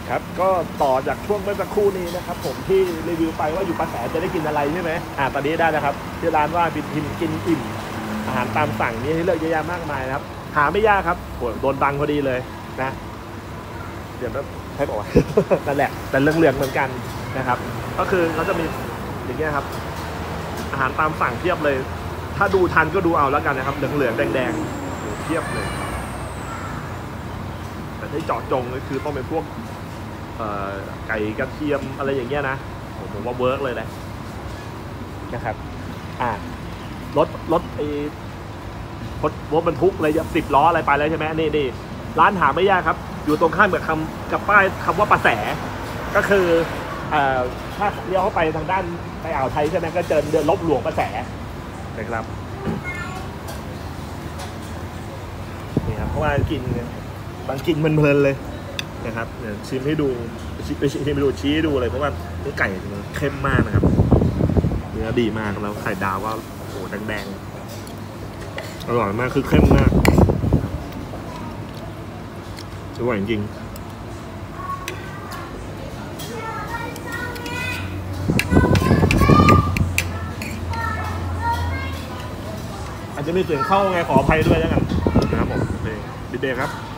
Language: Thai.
ครับก็ต่อจากช่วงเมื่อสักครู่นี้นะครับผมที่รีวิวไปว่าอยู่ปราแสจะได้กินอะไรใช่ไหมตอนนี้ได้แล้วครับที่ร้านว่าบินทิมกินอิ่มอาหารตามสั่งนี่ให้เลือกเยอะแยะมากมายนะครับหาไม่ยากครับโดนบังพอดีเลยนะเดี๋ยวใช้บอกว่า นั่นแหละแต่เหลืองๆเหมือนกันนะครับก็คือเขาจะมีอย่างเงี้ยครับอาหารตามสั่งเทียบเลยถ้าดูทันก็ดูเอาแล้วกันนะครับเหลืองๆแดงๆเทียบเลยแต่ที่เจาะจงก็คือต้องเป็นพวกไก่กระเทียมอะไรอย่างเงี้ยนะผมว่าเวิร์กเลยนะครับรถไอ้รถบรรทุกอะไร10 ล้ออะไรไปแล้วใช่ไหมนี่ร้านหาไม่ยากครับอยู่ตรงข้ามกับป้ายคำว่าปราแสก็คือถ้าเลี้ยวเข้าไปทางด้านไปอ่าวไทยใช่ไหมก็เจอเดินลบหลวงปราแสนะครับนี่ครับเพราะว่าบางกินมันเพลินเลยนะครับเนี่ยชิมให้ดูชิมให้ดูชี้ให้ดูเลยเพราะว่าเนื้อไก่เข้มมากนะครับเนื้อดีมากแล้วไข่ดาวว่าโอ้แดงๆอร่อยมากคือเข้มมากอร่อยจริงอาจจะมีเสียงเข้าไงขออภัยด้วยแล้วกันนะครับผมดีเดย์ครับ